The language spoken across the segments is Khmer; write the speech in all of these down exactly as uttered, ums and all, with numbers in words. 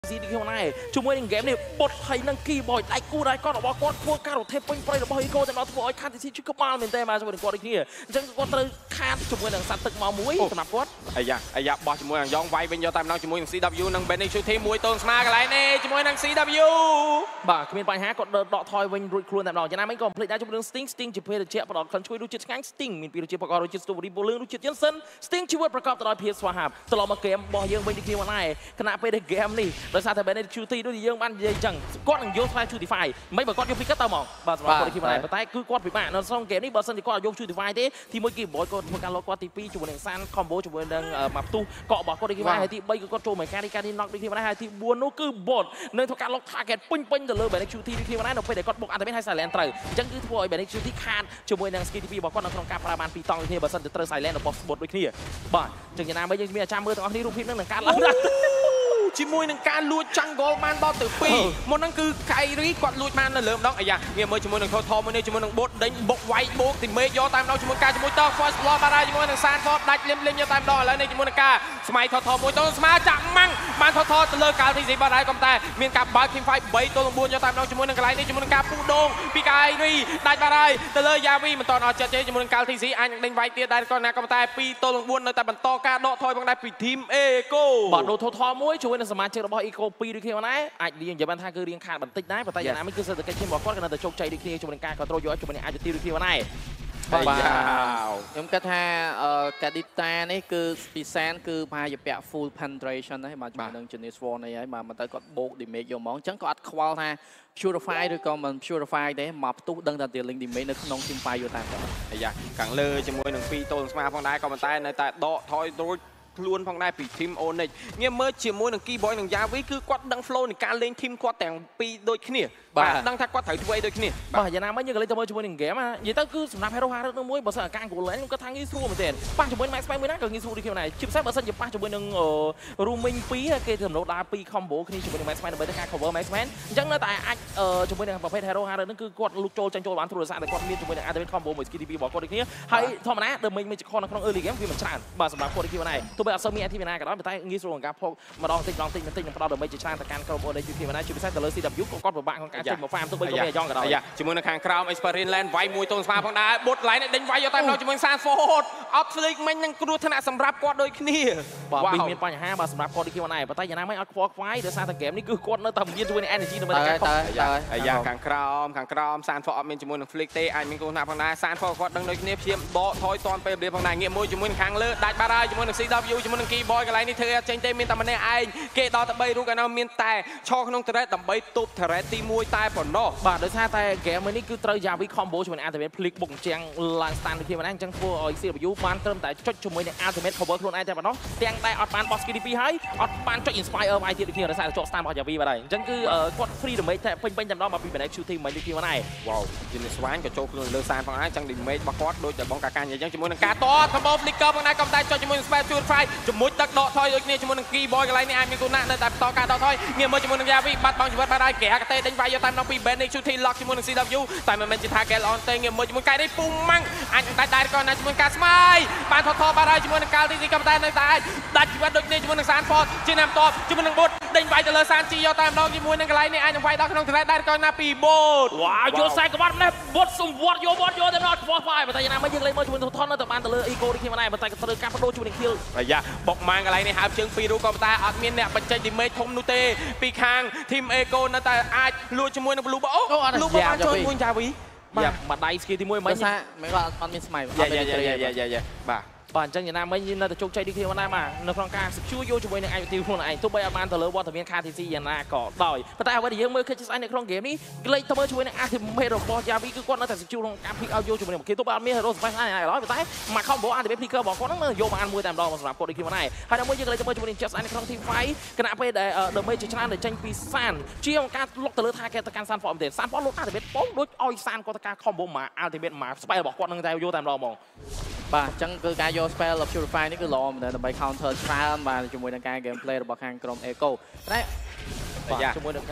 ซีดีคนไหนช่วยในเกมนี้บทไทยนังกีบอยไอ้กูได้ก้อนบอกก้อนพวกการเทปเป็นไปหรือบอกให้โก้แต่เราถือว่าไอ้คาติซีชุกกระมาเหมือนเต้มาช่วยในก้อนอีกทีจังก้อนเตยคาดช่วยในสัตว์ตึกมามุ้ยสำหรับก้อนไอ้ยาไอ้ยาบอลช่วยในยองไวเป็นยอดตามน้องช่วยในซีดับยูนังเบนในชุดทีมวยตรงสมากันไรเน่ช่วยในซีดับยูบ่าคือเป็นไปฮะกดเดินดอกทอยวิ่งรุยครูนแต่เราจะน่าไม่ก่อนผลิตได้ช่วยในสติงสติงจะเพื่อเชื่อประดอกคนช่วยดูจิตงั้นสติงมีปีดูจิตประกอบดูจิตสตูดิโอเรื่องดูจิตยันเซนสติงช่วยประกอบตลอดเพียรสวาหับตลอดมาเกมบอลยังเป็นดีทีวันไหนขณะไปในเกมนี่โดยซาเทเบนในชูตีด้วยยังบ้านจังก้อนหนึ่งโยนไฟชูติไฟไม่บอกก้อนโยนพิกัดตามองบาสบอลคนที่มาไหนแต่คือก้อนผิดมากนั่นส่งเกมนี้บอลสันติก้อนโยนชูติไฟที่ที่เมื่อกี้บอลก้อนการล็อกก้อนตีปีจูบหนึ่งซันคอมโบจูบหนึ่งมาตู้เกาะบอลก้อนที่มาให้ที่ใบก้อนโจเหมือนกันที่การที่น็อกที่มาได้ให้ที่บัวนู้คือบอลเนื่องจากการล็อกทาร์เก็ตปิ้งปิ้งจะเลยแบบในชูที่ที่มาได้เราไปแต่ก้อนบอลอาจจะไม่ให้ใส่แลนด์เตอร์จังคือทัวร์แบบในชูที่คานจูบหนึ่งสกีที่ปีบอลก้อนในโครงการประมาณปีตองที่บอลสันติเตอร์ใส่แลนด์บอลบอลด้วยที่บอลจังอย่างนั้นไม่ยังมีอาจารย์มือตรงที่รูปพิมพ์นั่งหนึ่งการแล้วชิมวยหนึ่งการลูดจังโกลมันบอลตื่นปีมันนั่นคือไก่รีกอดลูดมันนั่นเริ่มน้องไอ้ยาเงี้ยมวยชิมวยหนึ่งทอทอมันเนี่ยชิมวยหนึ่งบดเด้งบกไว้บกติเมย์ยอตามน้องชิมวยการชิมวยต่อฟอสลอมาได้ชิมวยหนึ่งซานฟอสได้เลี้ยมเลี้ยมยอตามดอแล้วในชิมวยหนึ่งการสมัยทอทอมวยต้นสมาจังมั่งมันทอทอจะเลิกการที่สีบาได้กำแต่เมียนกับบาร์คิมไฟใบตัวลงบุญยอตามน้องชิมวยหนึ่งกลายในชิมวยหนึ่งการปูดงปีกายรีได้บาได้จะเลิกยาวีมันตอนออกเจเจชิมวยหนึ่งการที่สีอันยังเด้งไว้เตี้ยได้ก่อนนะกำแต่ปีตัวลงบุญในแต่บรรโตการโดทอยบางได้ปีทีมเอโก้บอลโดทอทอมวยช่วยในสมาชิกระบบอีโก้ปีด้วยวันไหนอาจเรียนอย่าบันทาคือเรียนขาดบันติดได้แต่อย่างนั้นไม่คือเศรษฐกิจเช่นบอกก้อนกันแต่โชคใจดีคือจุดในการคอนโทรลย้อนจุดในอาจจะตีด้วยวันไหนบ้าวខ្ញុំគិតថាកាឌីតានេះគឺពីសានគឺប្រហែលជាពាក់ full penetration ហើយមកជាមួយនឹង Genius Wall នេះហើយមកទៅគាត់បូក damage យកហ្មងអញ្ចឹងក៏អត់ខ្វល់ថា purify ឬក៏មិន purify ទេមកផ្ទុះដឹងតែ dealing damage នៅក្នុង team fight យកតាមទៅអាយ៉ាខាងលើជាមួយនឹងពីរទល់ស្មាផងដែរក៏ប៉ុន្តែនៅតែដកថយរួចខ្លួនផងដែរពី team Onyx ងាកមើលជាមួយនឹង Keyboy និង Yavi គឺគាត់ដឹង flow នៃការលេង team គាត់ទាំងពីរដូចគ្នាបាទដឹងថាគាត់ត្រូវធ្វើអីដូចគ្នាបាទយ៉ាងណាមិញយើងក៏លេងទៅមើលជាមួយនឹង game និយាយទៅគឺសម្រាប់ Hero Harris នឹងមួយបើសិនអាការ goal line ខ្ញុំគាត់ថាងាយស្រួលមែនទែនប៉ះជាមួយ Max Spike មួយណាក៏ងាយស្រួលដូចគ្នាដែរជាពិសេសបើសិនជាប៉ះជាមួយនឹង Rooming ពីរគេទៅដំណោដើរពីរ combo គ្នាជាមួយនឹង Max Spike ដើម្បីធ្វើការ cover Max Man អញ្ចឹងនៅតែអាចជាមួយនឹងប្រភេទ Hero Harris នឹងគឺគាត់លុកចូលចាញ់ចូលបានព្រោះដោយសារតែគាត់មានជាមួយនឹង Ultimate combo មួយ skill ទីពីររបស់គាត់ដូចគ្នាហើយធម្មតាដើមមិញមិនខុសនៅក្នុង early game វាមិនច្រើនបាទសម្រាប់គាត់ដូចគ្នាដែរទោះបីអត់សូវមាន active ណាក៏ដោយតែងាយស្រួលក្នុងការផកម្ដងតិចម្ដងតិចបន្តិចនឹងផ្ដោតដើម្បីជាច្រើនទៅកាន់ក្រុម Onyx ទីពីរណាជាពិសេសទៅលើ ซี ดับเบิลยู ក៏គាត់ពិបាកក្នុងការចេញមក farm ទោះបីគាត់មានយ៉ងក៏ដោយជាមួយនៅខាងក្រោម Experience Land វាយមួយទងស្មាផងដែរបុត line ដេញវាយយកតាមដល់ជាមួយ Sanford អត់ស្លេកមិញនឹងគ្រោះថ្នាក់សម្រាប់គាត់ដូចគ្នាបាទវាមានបញ្ហាបាទសម្រាប់គាត់ដូចគ្នាដែរប៉ុន្តែយ៉ាងណាមិញអត់ខ្វល់ខ្វាយដោយសារតែ game នេះគឺគាត់នៅតែមានជួយនឹង energy ដើម្បីការខុសអាយ៉ាខាងក្រោមខាងក្រោម Sanford អត់មានជាមួយនឹង Flick ទេអាចមានគ្រោះថ្នាក់ផងដែរ Sanford គាត់ដឹងដូចគ្នាព្យាយាមដកថយតនពេលវេលាផងដែរងាកមួយជាមួយនឹងខាងលើដាច់បាត់ហើយជាមួយនឹង ซี ดับเบิลยู ជាមួយនឹង Keyboy កន្លែងនេះធ្វើអត់ចេញទេមានតែម្នាក់ឯងគេដល់តែបីរូបឯណោះមានតែឈរក្នុង turret ដើម្បីទប់ turret ទីមួយតែប៉ុណ្ណោះបាទដោយសារតែ game នេះគឺត្រូវ Yavi combo ជាមួយនឹង Ultimate Flick បុកជាងឡើង stand ដូចគ្នាហ្នឹងអញ្ចឹងធ្វើឲ្យ ซี ดับเบิลยู បានត្រឹមតែចុចជាមួយនឹង Ultimate cover ខ្លួនឯងតែប៉ុណ្ណោះទាំងតែអត់បាន boss skill ទីពីរហើយអត់បានចុច inspire វាយទៀតដូចគ្នាដោយសារតែចុច stand របស់ Yavi បាទហើយអញ្ចឹងគឺគាត់ free damage តែពេញពេញតែម្ដងមកពី manage shooting មិនដូចគ្នាហ្នឹងវ៉ាវយន្តស្វាញក៏ចូលខ្លួនលើ stand ផងដែរអញ្ចឹង damage របស់គាត់ដូចតែបងកាកាញអញ្ចឹងជាមួយនឹងការត combo flicker ផងដែរក៏តែចុចជាមួយនឹង space shoot fry ជាមួយទឹកដកថយដូចគ្នាជាមួយនឹង Keyboy កន្លែងនេះអាចមានគូណានៅតែបន្តការដកថយងាកមើលជាមួយនឹង Yavi បាត់បង់ជីវិតបាទហើយគេកតេដេញវាយយកតាមដល់ពី manage shooting lock ជាមួយនឹង ซี ดับเบิลยู តែមិនមែនជាថា Gale on ទេងាកមើលជាមួយកាយនេះពុំម៉ាំងអាចតែដែរក៏ណាជាមួយការស្មាយបានថតថតបាទហើយជាមួយនឹងកាលទីក៏តែនៅតែអាចដាច់ជីវិតដូចគ្នាជាមួយនឹង Sanford ជាណាំតបជាមួយនឹងបុតដេញវាយទៅលើ Sanji យកតាមដងជាមួយនឹងកន្លែងនេះអាចនឹងវាយដល់ក្នុង turret ដែរក៏ណាពីបុតវ៉ាវយកខ្សែក្បាត់ម្លេះបុតសំវត្តយកបុតយកតែដល់ខ្វះផ្លាយតែយ៉ាងណាមកយើងលេងមើលជាមួយនឹងថននៅតែបានទៅលើ Eco ដូចគ្នាដែរតែក៏ត្រូវការបដូរជាមួយនឹង Kill អាយ៉ាបុកម៉ាងកន្លែងនេះហើបជើងពីររូបក៏តែអត់មានអ្នកបញ្ចេញ damage ធំនោះទេពីខាង team Eco នៅតែអាចលួចជាមួយនឹង Blue អូ Blue បានចូលមួយ Yavi បាទមួយដៃ skill ទីមួយមិនថាមិនគាត់អត់មានស្មៃយ៉ាយ៉ាយ៉ាយ៉ាយ៉ាបាទបាទអញ្ចឹងយ៉ាងណាមិញនៅតែជោគជ័យដូចគ្នាបានដែរបាទនៅក្នុងការ secure យកជាមួយនឹង active ខ្លួនឯងទោះបីអត់បានទៅលើវត្តមាន ខា ទី ស៊ី យ៉ាងណាក៏ដោយប៉ុន្តែអ្វីដែលយើងមើលឃើញស្អីនៅក្នុង game នេះលេចទៅមើលជាមួយនឹង ultimate របស់ Yavi គឺគាត់នៅតែ secure ក្នុងការ pick out យកជាមួយនឹងគេទោះបីអត់មាន hero space ណាឡើយប៉ុន្តែមក combo ultimate flicker របស់គាត់ហ្នឹងយកបានមួយតែម្ដងសម្រាប់គាត់ដូចគ្នាបានដែរហើយដល់មួយយើងលេចទៅមើលជាមួយនឹង just នៅក្នុង team fight គណៈពេលដែល damage ជាច្រើនដែលចេញពី San ជាងការលុកទៅលើ target ទៅកាន់ San ផងទេ San ផងលុក ultimate បងដូចឲ្យ San គាត់ទៅការ combo មក ultimate មក spell របស់គាត់ហ្នឹងតែយកតែម្ដងហ្មងបាទអញ្ចឹងគឺការយក spell of purify នេះគឺល្អមែនដើម្បី counter ច្រើនបាទជាមួយនឹងការ gameplay របស់ខាងក្រុម Echo តែបាទជាមួយនឹង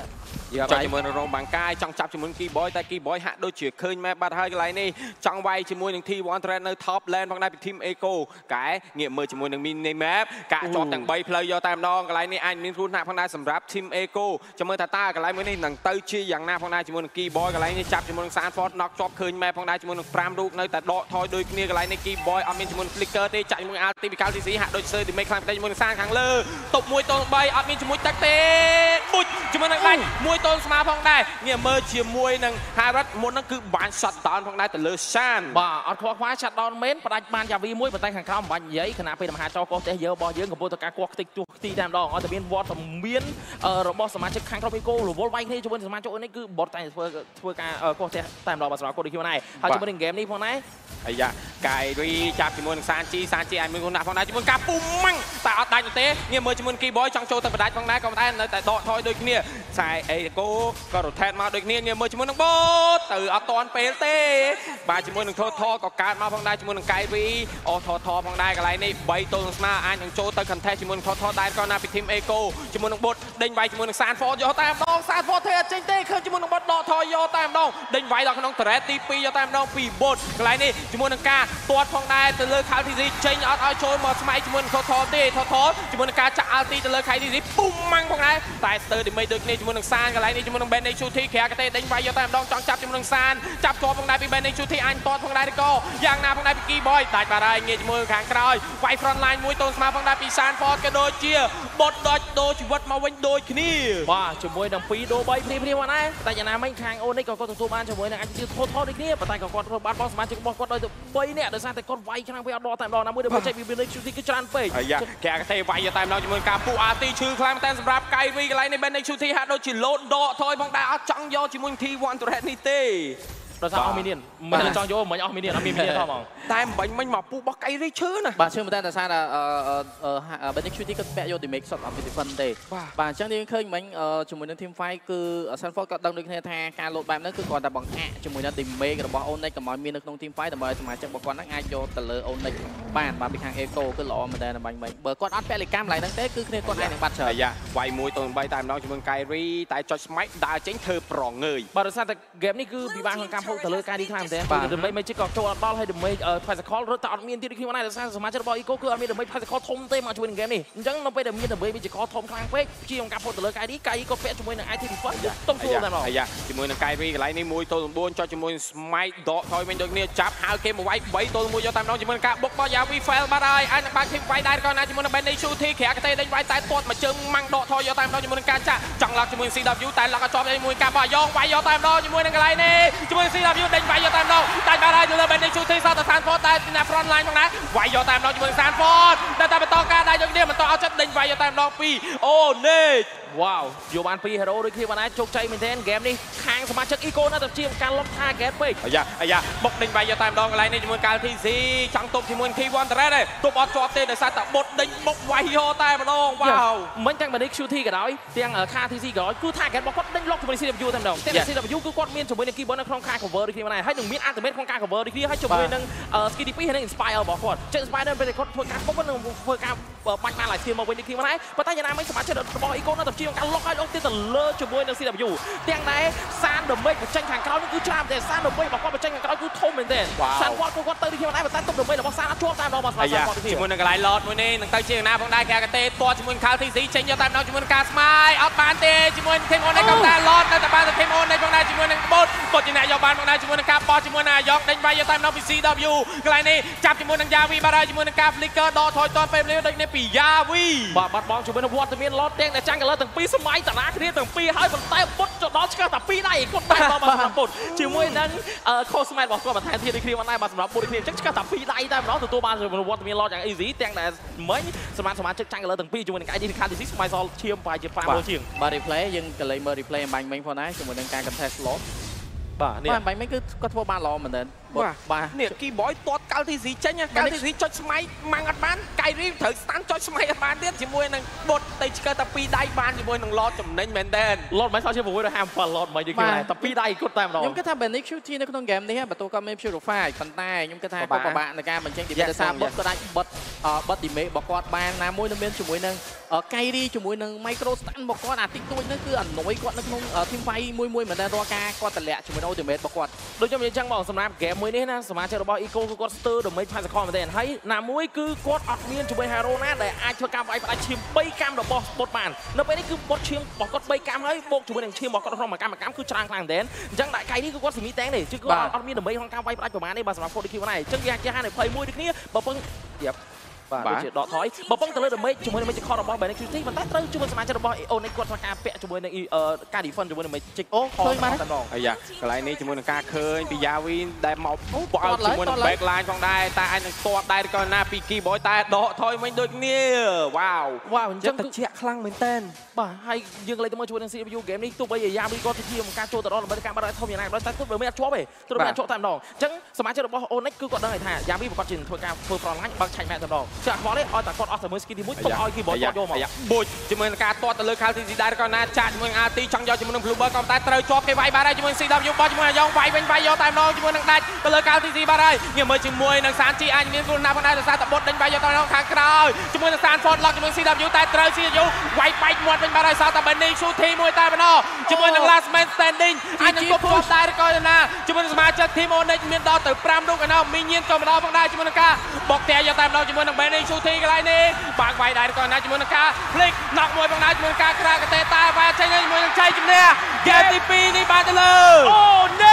ចង់ជាមួយនឹងរងបាំងកាយចង់ចាប់ជាមួយគីបយតែគីបយហាក់ដូចជាឃើញម៉ែបាត់ហើយកន្លែងនេះចង់វាយជាមួយនឹង T one Thread នៅ top lane ផងដែរពី team Eco កែងាកមើលជាមួយនឹង mini map កាជាប់ទាំងបីផ្លូវយកតែម្ដងកន្លែងនេះអាចមានគ្រោះថ្នាក់ផងដែរសម្រាប់ team Eco ចាំមើលថាតើកន្លែងមួយនេះនឹងទៅជាយ៉ាងណាផងដែរជាមួយនឹង Keyboy កន្លែងនេះចាប់ជាមួយនឹង Sanford knock ជាប់ឃើញ map ផងដែរជាមួយនឹងfiveរូបនៅតែដកថយដូចគ្នាកន្លែងនេះ Keyboy អត់មានជាមួយនឹង flicker ទេចាក់ជាមួយ Alti ពី Cal ទី ซี ហាក់ដូចសើទីមេខ្លាំងតែជាមួយនឹងសានខាងលើតបមួយទល់បីអត់មានជាមួយទឹកទេបុចជាមួយនឹងដាច់មួយទល់ស្មើផងដែរងាកមើលជាមួយនឹង Harrod មុនហ្នឹងគឺបាន shut down ផងដែរទៅលើសានបាទអត់ខ្វល់ខ្វាយ shut down មែនផ្ដាច់បានយ៉ាវីមួយប៉ុន្តែខាងក្រោមមិនបាច់និយាយខណៈពេលមហាចោកោះផ្ទះយើងរបស់យើងកំពុងតែការគោះខ្ទេចទួខ្ទីតែម្ដងអត់តែមានវត្តមានរបស់សមាជិកខាងក្រុម Eco រវល់វាយគ្នាជាមួយសមាជិកនេះគឺបត់តែធ្វើធ្វើការគោះផ្ទះតែម្ដងបាទសម្រាប់កូនដូចខ្ញុំដែរហើយជាមួយនឹង game នេះផងដែរអាយ៉ាកាយរីចាប់ជាមួយនឹងសានជីសានជីអាចមានគុណដាក់ផងដែរជាមួយការពុំម៉ាំងតែអត់ដាច់ទេងាកមើលជាមួយ Keyboy ចង់ចូលទៅបដាច់ផងដែរក៏តែនៅតែដកថយដូចគ្នាខ្សែ Eco ក៏ rotate មកដូចគ្នាងាកមើលជាមួយនឹងបូតទៅអត់តាន់ពេលទេបាទជាមួយនឹង Total ក៏កើតមកផងដែរជាមួយនឹងកាយរីអូ Total ផងដែរកន្លែងនេះthreeទល់នឹងស្មើអាចនឹងចូលទៅ contest ជាមួយនឹង Total ដែរក៏ណាពី team Eco ជាមួយនឹងបូតដេញវាយជាមួយនឹង Sanford យកតែម្ដង Sanford ធ្វើអត់ចេញទេឃើញជាមួយនឹងបូតដកថយយកតែម្ដងដេញវាយដល់ក្នុង turret ទីtwoយកតែម្ដងពីបូតកន្លែងនេះជាមួយនឹងការទាត់ផងដែរទៅលើ Cal ទី ซี ចេញអត់ឲ្យចូលមកស្មៃជាមួយនឹង Total ទេ Total ជាមួយនឹងការចាក់ Alti ទៅលើ Cal ទី ซี ពុំម៉ាំងផងដែរតែ Stir ទីមេដូចគ្នាជាមួយនឹងសានកន្លែងនេះជាមួយនឹង Benny Chuti ក្រាកទេដេញវាយយកតែម្ដងចង់ចាប់ជាមួយនឹងសានចាប់ជាប់ផងដែរពី Benny Chuti អញទាត់ផងដែរក៏យ៉ាងណាផងដែរពី Keyboy ដាច់បាត់ហើយងាកជាមួយខាងក្រោយវាយ front line មួយទល់ស្មើផងដែរពី Sanford ក៏ដូចជាបត់ដុចដូរជីវិតមកវិញដូចគ្នាបាទជាមួយនឹងtwoដូរthreeព្រាមព្រាមហ្នឹងដែរតែយ៉ាងណាមិញខាងអូននេះក៏គាត់ទទួលបានជាមួយនឹងអាចជា Total ដូចគ្នាប៉ុន្តែក៏គាត់រត់បាត់បង់សមាជិករបស់គាត់ដោយទៅthreeនាក់ដោយសារតែគាត់វាយខ្លាំងពេកអត់ដកតែម្ដងណាមួយដើម្បីចេញពី Benny Chuti គឺច្រើនពេកអាយ៉ាគេអាកទេវាយតែម្ដងជាមួយការពុះ Alti ឈឺខ្លាំងតែសម្រាប់ Kyrie កន្លែងនេះ Benny Chuti ហាក់ដូចជាលោតដកថយផងដែរអត់ចង់យកជាមួយ T one Thread នេះទេដោយសារអស់មីនៀនមិនចង់យកមិនអស់មីនៀនអត់មានមីនៀនផងតែមិនបាញ់មិញមកពុះរបស់កៃរីឈឺណាបាទឈឺមែនតែដោយសារតែអឺ Benny Chuti គាត់ពាក់យក damage shot អត់មាន defend ទេបាទអញ្ចឹងយើងឃើញមិញជាមួយនឹង team fight គឺ Sanford ក៏ដឹងដូចគ្នាថាការលោតបែបហ្នឹងគឺគាត់តែបង្អាក់ជាមួយនឹង damage របស់ Onyx កុំឲ្យមាននៅក្នុង team fight ដើម្បីឲ្យសមាជិករបស់គាត់ហ្នឹងអាចយកទៅលើ Onyx បានបាទពីខាង Eco គឺល្អមែនតែបាញ់មិញបើគាត់អត់ពាក់លេខកម្មឡើងហ្នឹងទេគឺគ្នាគាត់អាចនឹងបាត់ច្រើនអាយ៉ាវាយមួយទៅបីតែម្ដងជាមួយ Kyrie តែចុច smite ដើរចេញធ្វើប្រងើយបាទដោយសារតែ game នេះគឺពិបាកក្នុងការផុសទៅលើការឌីខ្លាំងមែនទេដើម្បីមិនជិះក៏ចូលអត់ដល់ហើយដើម្បី Physical រត់តែអត់មានទៀតខ្ញុំណាដោយសារសមាជិករបស់ Eco គឺអត់មានដើម្បី Physical ធំទេមកជួយនឹង game នេះអញ្ចឹងនៅពេលដែលមានដើម្បី Physical ធំខ្លាំងពេកព្យាយាមការផុសទៅលើកាយឌីកាយឌីក៏ពាក់ជាមួយនឹង item defense ទុំខ្លួនតែម្ដងអាយ៉ាជាមួយនឹង Kyrie កន្លែងនេះone to nineចុចជាមួយ smite ដកថយវិញដូចគ្នាចាប់ហៅគេមកវាយthree to oneយកតែម្ដងជាមួយនឹងការបុករបស់ Yavi fail បាត់ហើយអាចនឹងបាក់ team fight ដែរក៏ណាជាមួយនឹង Benny Chuti ក្រាកទេដេញវាយតែទាត់មកជើងម៉ាំងដកថយយកតែម្ដងជាមួយនឹងការចាក់ចង់ឡកជាមួយ C W តែឡកឲ្យជាប់ជាមួយការបោះយ៉ងវាយយកតែម្ដងជាមួយនឹងកន្លែងនេះជាមួយ C W ដេញវាយយកតែម្ដងតែបាត់ហើយទៅលើ Benny Chuti សតទៅ Sanford តែពី front line ផងដែរវាយយកតែម្ដងជាមួយនឹង Sanford តែតែបន្តការដែរដូចគ្នាបន្តឲ្យចិត្តដេញវាយយកតែម្ដងពីអូនេវ៉ាវយកបានtwo ហេរ៉ូដូចគ្នាបានដែរជោគជ័យមែនទែនហ្គេមនេះខាងសមាជិក Eco នៅតែជាការលុប target ពេកអាយ៉ាអាយ៉ាបុកដេញវាយយកតែម្ដងកន្លែងនេះជាមួយ Cal ទី ซี ចង់ទប់ជាមួយ T one Thread ទេទប់អត់ជាប់ទេដោយសារតែបុតដេញបុកវាយយកតែម្ដងវ៉ាវមិញទាំង Benny Chuti ក៏ដោយទាំង Cal ទី ซี ក៏ដោយគឺ target របស់គាត់ដេញលុកជាមួយ C W តែម្ដងតែ C W គឺគាត់មានជាមួយនឹង Keyboard នៅក្នុងការ cover ដូចគ្នាបានដែរហើយនឹងមាន ultimate ក្នុងការ cover ដូចគ្នាហើយជាមួយនឹង Skitty twoហើយនឹង Inspire របស់គាត់ចេញ Inspire ពេលគាត់ធ្វើការបុកនឹងធ្វើការបាច់បានlại មកវិញដូចគ្នាបានដែរប៉ុន្តែយ៉ាងណាមិញសមាជិករបស់ Eco នៅតែជាការលុកឲ្យលុកទៀតទៅលើជាមួយនឹង C W ទាំងដែរសាន damage បញ្ចេញខាងក្រោយនេះគឺច្រើនតែសាន damage របស់គាត់បញ្ចេញខាងក្រោយគឺធំមែនទេសានគាត់គាត់ទៅដូចគ្នាដែរប៉ុន្តែទុប damage របស់សានអត់ជាប់តាមដល់មកស្មារតីគាត់ជាមួយនឹងកន្លែង lot មួយនេះនឹងទៅជាណាផងដែរគេក៏ទេទាត់ជាមួយ Cal ទី ซี ចេញយកតាមដល់ជាមួយនឹងការស្មាយអត់បានទេជាមួយនឹង team Onyx ក៏តែ lot នៅតែបានតែ team Onyx ផងដែរជាមួយនឹងបូតគាត់ជាអ្នកយកបានផងដែរជាមួយនឹងការបោះជាមួយនឹងអាយ៉ងដេញវាយយកតាមដល់ពី C W កន្លែងនេះចាប់ជាមួយនឹង Yavi បាត់ហើយជាមួយនឹងការ flicker ដកថយតពេលវេលាដូចនេះពី Yavi បាទបាត់បង់ជាមួយនឹងវត្តមាន lot ទាំងតែចាំង color ទាំងពីរសម័យតារាគ្នាទាំងពីរហើយប៉ុន្តែពុតទៅដល់ឆ្កឹះតែពីរដៃគាត់តែមកមកពុតជាមួយនឹងខូស្មែតរបស់គាត់បន្ថែមទៀតដូចគ្នាបានដែរបាទសម្រាប់ពុតគ្នាអញ្ចឹងឆ្កឹះតែពីរដៃតែម្ដងទទួលបានជាមួយវត្តមាន lot យ៉ាង easy ទាំងតែមិញសម្រាប់សមាជិកចាំង color ទាំងពីរជាមួយនឹង I D ខាង D C ស្មៃសល់ឈាមប្រហែលជាfiveគីឡូជាងបាទ replay យើងក៏លេងមើល replay បាញ់មិញផងដែរជាមួយនឹងការ contest slot បាទនេះបាញ់មិញគឺគាត់ធ្វើបានល្អមែនទែនបាទនេះ keyboard ទាត់កាល់ទីស៊ីចេញកាល់ទីស៊ីចុចស្មៃម៉ាំងអត់បានកៃរីត្រូវស្តាន់ចុចស្មៃអត់បានទៀតជាមួយនឹងបុតទៅឆ្កឹះតែពីរដៃបានជាមួយនឹងឡតចំណេញមែនតើឡតមិនសោះជា៦រហាមប៉ឡតមិនយីគេតែពីរដៃគាត់តែម្ដងខ្ញុំគិតថា Benic Shooty នៅក្នុង game នេះបន្ទូគាត់មាន Purify ប៉ុន្តែខ្ញុំគិតថាគាត់ពិបាកในការបញ្ចេញ damage ដោយសារបុតក៏ដាច់បិទបិទ damage របស់គាត់បានណាមួយនៅមានជាមួយនឹងកៃរីជាមួយនឹង micro stun របស់គាត់អាតិចតួចហ្នឹងគឺអណយគាត់នៅក្នុង team fight មួយមួយមិនដែលរាល់ការគាត់តម្លាក់ជាមួយ ultimate របស់គាត់ដូចខ្ញុំនិយាយចឹងបងសម្រាប់ game មួយនេះណាសមាជិករបស់ Eco គឺគាត់ស្ទើរ damage ផាសកលមែនទេហើយណាមួយគឺគាត់អត់មានជាមួយ hero ណាដែលអាចធ្វើការវាយផ្ដាច់ឈាមបីកាំរបស់បុតបាននៅពេលនេះគឺបុតឈាមរបស់គាត់បីកាំហើយបូកជាមួយនឹងឈាមរបស់គាត់ក្នុងមួយកម្មកម្មគឺច្រើនខ្លាំងមែនទេអញ្ចឹងដាក់កៃនេះគឺគាត់ស៊ីមីតែងទេគឺគាត់អត់មាន damage ក្នុងការវាយផ្ដាច់ប្រហែលទេបាទសម្រាប់ forty kill ហ្នឹងអញ្ចឹងវាអាចជាហានិភ័យមួយដូចគ្នាបើពឹងយ៉ាប់បាទដូចជាដកថយបើពឹងទៅលើ damage ជាមួយនឹង magic card របស់ Benic Shooty ប៉ុន្តែត្រូវជួយសមាជិករបស់ Onyx គាត់ធ្វើការពាក់ជាមួយនឹងការ defend ជាមួយនឹង magic អូឃើញបានអាយ៉ាកន្លែងនេះជាមួយនឹងការឃើញពី Yawin ដែលមកបោកជាមួយនឹង backline ផងដែរតែអាចនឹងទាត់ដែរក៏ណាពី keyboard តែដកថយវិញដូចគ្នាវ៉ាវវ៉ាវអញ្ចឹងទៅជាក់ខ្លាំងមែនតើបាទហើយយើងលេខទៅមើលជាមួយនឹង C P U game នេះទោះបីជា Yawin គាត់ជាការចូលទៅដល់ដើម្បីការបាត់ឲ្យធំយ៉ាងណាក៏ដោយតែទោះបីមិនអាចជាប់ទេទោះបីអាចជាប់តែម្ដងអញ្ចឹងសមាជិករបស់ Onyx គឺគាត់ដឹងថា Yawin គាត់ជាធ្វើការធ្វើ front line បើកឆាច់ម៉ែតែម្ដងចាក់ខ្វល់ទេឲ្យតែគាត់អស់តែមើល skill ទីមួយទុកឲ្យ keyboard គាត់យកមកបុជជាមួយនឹងការទាត់ទៅលើ Kal ទីស៊ីដែរក៏ណាចាក់ជាមួយនឹង R T ចង់យកជាមួយនឹង Bluebird ក៏តែត្រូវជាប់គេវាយបាត់ហើយជាមួយ C W បោះជាមួយអាយ៉ងវាយវិញវាយយកតែម្ដងជាមួយនឹងដាច់ទៅលើ Kal ទីស៊ីបាត់ហើយញ៉ាំមើលជាមួយនឹង Sanchi អាចមានគោលណាផងដែរដោយសារតែបុតដេញវាយយកទៅខាងក្រោយជាមួយនឹង Sanford Lock ជាមួយ C W តែត្រូវ C W វាយបែកមាត់វិញបាត់ហើយសល់តែ Benic Shooty មួយតែម្ដងជាមួយនឹង Last Man Standing អាចនឹងគប់ជាប់ដែរក៏ណាជាមួយនឹងសមាជិក Team Onyx មានដល់ទៅ5រូបក៏ណាមីញៀនក៏ម្ដងផងដែរជាមួយនឹងការបុកតែយកតែម្ដងជាមួយនឹង Benic Shooty កន្លែងនេះបាក់វាយដែរក៏ណាជាមួយនឹងការ flick knock មួយផងដែរជាមួយនឹងការក្រាកតេតាវាចេញជាមួយនឹងជ័យជំនះ game ទីពីរនេះបានទៅលើ Onyx